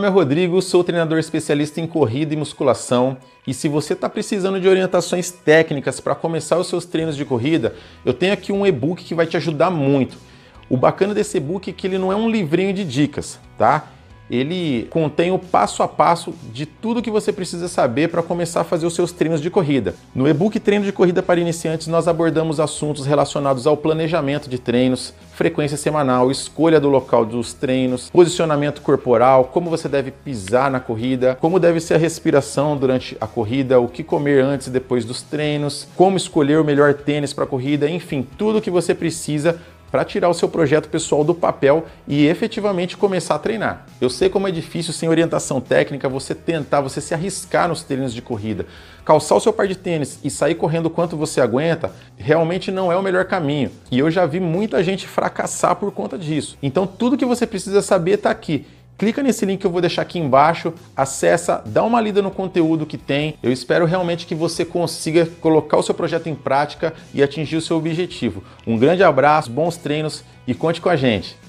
nome é Rodrigo, sou treinador especialista em corrida e musculação e se você está precisando de orientações técnicas para começar os seus treinos de corrida, eu tenho aqui um e-book que vai te ajudar muito. O bacana desse e-book é que ele não é um livrinho de dicas, tá? Ele contém o passo a passo de tudo que você precisa saber para começar a fazer os seus treinos de corrida. No e-book Treino de Corrida para Iniciantes, nós abordamos assuntos relacionados ao planejamento de treinos, frequência semanal, escolha do local dos treinos, posicionamento corporal, como você deve pisar na corrida, como deve ser a respiração durante a corrida, o que comer antes e depois dos treinos, como escolher o melhor tênis para a corrida, enfim, tudo o que você precisa para tirar o seu projeto pessoal do papel e efetivamente começar a treinar. Eu sei como é difícil sem orientação técnica você se arriscar nos treinos de corrida. Calçar o seu par de tênis e sair correndo o quanto você aguenta realmente não é o melhor caminho. E eu já vi muita gente fracassar por conta disso. Então tudo que você precisa saber está aqui. Clica nesse link que eu vou deixar aqui embaixo, acessa, dá uma lida no conteúdo que tem. Eu espero realmente que você consiga colocar o seu projeto em prática e atingir o seu objetivo. Um grande abraço, bons treinos e conte com a gente!